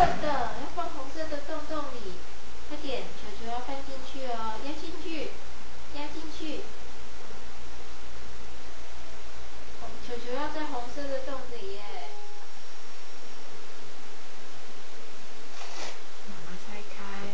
的，要放红色的洞洞里，快点，球球要放进去哦，压进去，压进去。球球要在红色的洞里耶。妈妈拆开。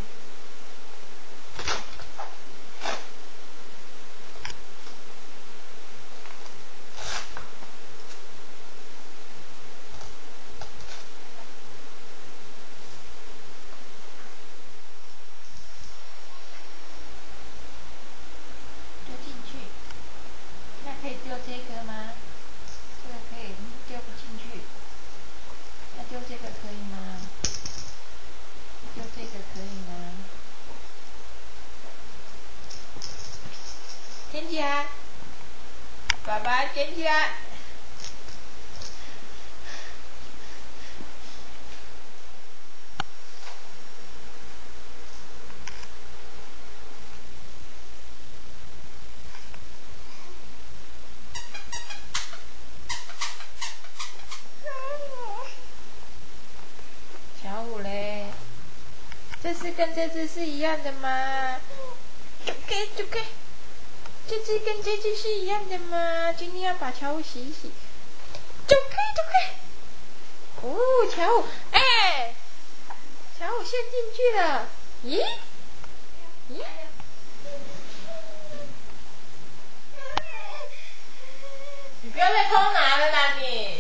丢进去。那可以丢这个吗？这个可以丢不进去。那丢这个可以吗？丢这个可以吗？捡起来，爸爸捡起来。小虎嘞，这只跟这只是一样的吗？就给，这只跟这只是一样的吗？今天要把巧虎洗一洗。就给。哦，巧虎，哎，巧虎陷进去了。咦？你不要再偷拿了啦你！